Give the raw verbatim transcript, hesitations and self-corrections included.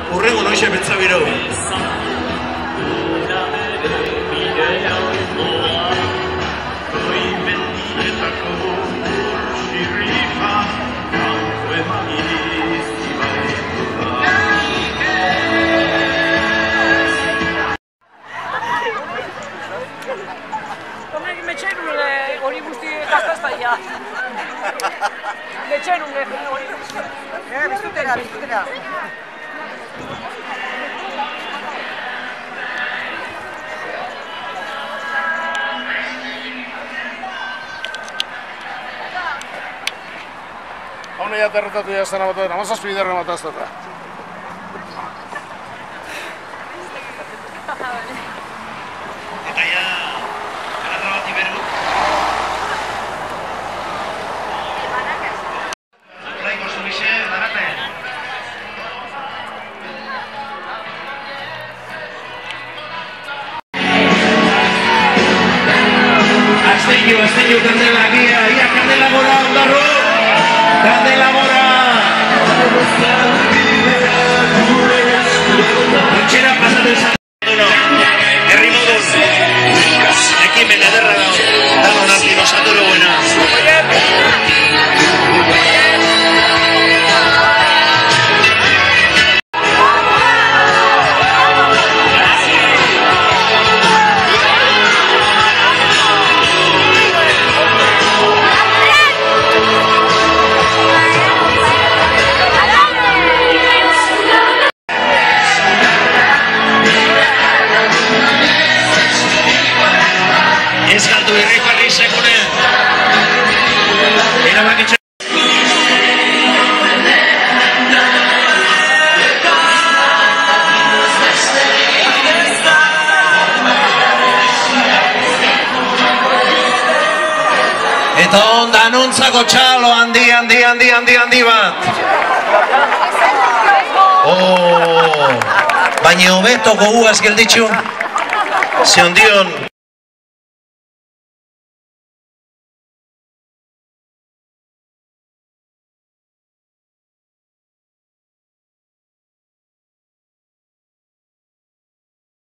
Urrengo noixe betzabiro. Hori guzti gaztaztaia. Letxen unge hori guzti. Eh, biztutera, biztutera. Haune ja derrotatu jazten abaten, amazazpi derre mataztata. Eta ja, garra bat iberu. Laiko zubixe, barate. Azteño, azteño, kandela, gia, ia, kandela gora, ondarro. Kandela gora! Etxera pasatzen zaten herri moduz ekimen ederra dago dago nazti osatu loguena. Ez galdu irriparri sekune. Erabakitxe. Eta onda nontzako txalo handi, handi, handi, handi, handi bat. Oh, baina hobeto goguaz gelditxu. Ze ondion.